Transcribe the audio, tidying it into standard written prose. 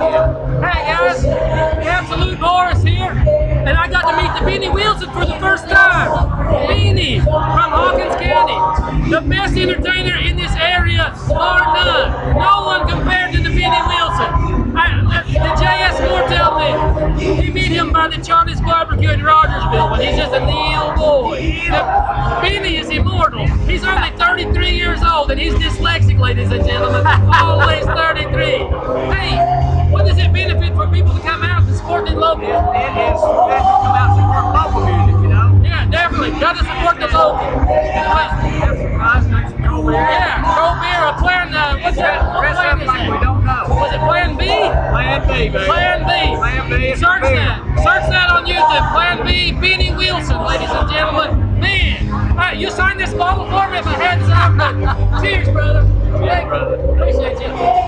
Hey guys, the absolute Boris here, and I got to meet the Benny Wilson for the first time. Benny from Hawkins County, the best entertainer in this area, bar none. No one compared to the Benny Wilson. The J.S. Moore tell me he meet him by the Charlie's Barbecue in Rogersville when he's just a little boy. Benny is immortal. He's only 33 years old and he's dyslexic, ladies and gentlemen. Always 33. Hey, what does it benefit for people to come out and support the local? It is good to come out and support local music, you know? Yeah, definitely. Got to support the local. Have some fries, drink some cold beer. Yeah, cold beer, a plan, what's that? What Dress plan up is like that? we don't know. Was it Plan B? Plan B, baby. Plan B. Plan B. Search that. Search that on YouTube. Plan B, Benny Wilson, ladies and gentlemen. Man, all right, you sign this bottle for me if I had some. Cheers, brother. Yeah, brother. Appreciate you.